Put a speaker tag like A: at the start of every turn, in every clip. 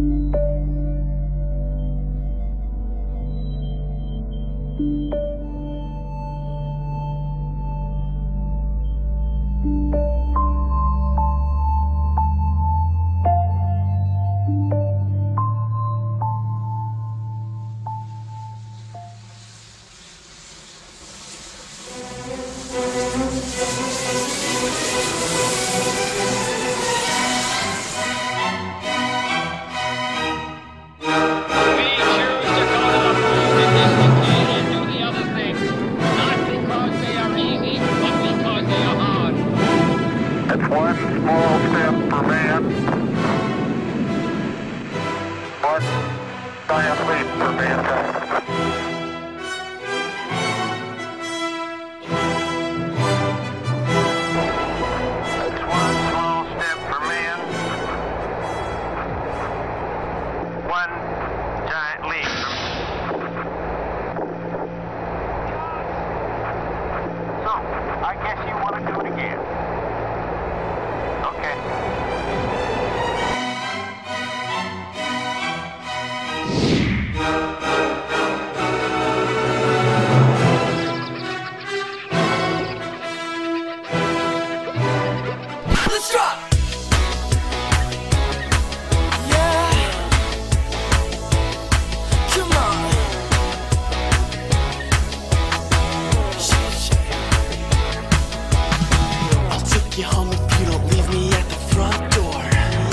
A: One small step for man, one giant leap for mankind. That's one small step for man, one giant leap. So, I guess you want to do it again.
B: Let's drop! Yeah. Come on. I'll take you home if you don't leave me at the front door.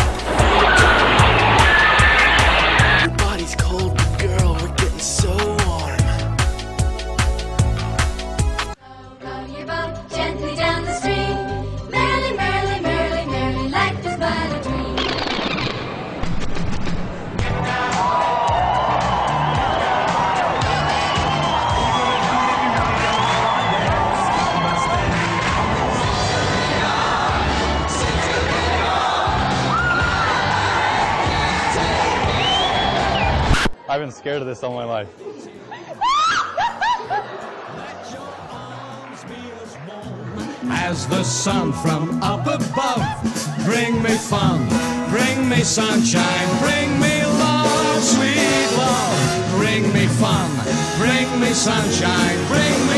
B: Your body's cold, but girl, we're getting so warm.
C: Row your boat gently down the stream. Merrily, merrily, merrily, merrily, life is but a dream.
D: I've been scared of this all my life.
E: As the sun from up above, bring me fun, bring me sunshine, bring me love, sweet love. Bring me fun, bring me sunshine, bring me